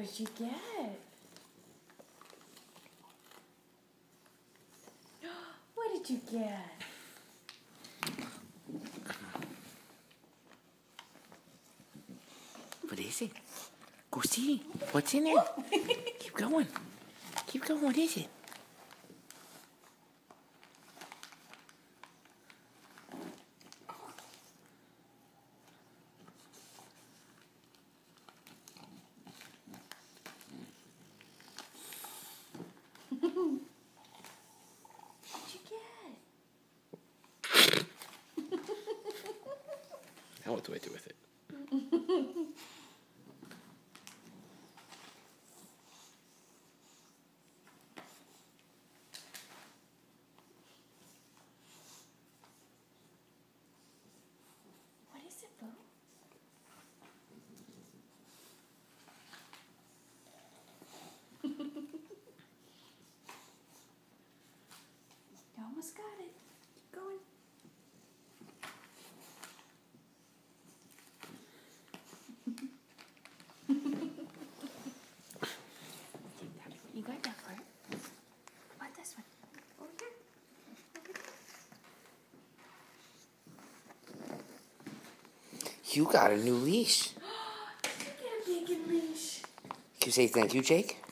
What did you get? What did you get? What is it? Go see. What's in there? Keep going. Keep going. What is it? What'd you get? Now what do I do with it? What is it, Boo? You almost got it. Keep going. You got that part. How about this one? Over here. Over here. You got a new leash. You get a big leash. Can you say thank you, Jake?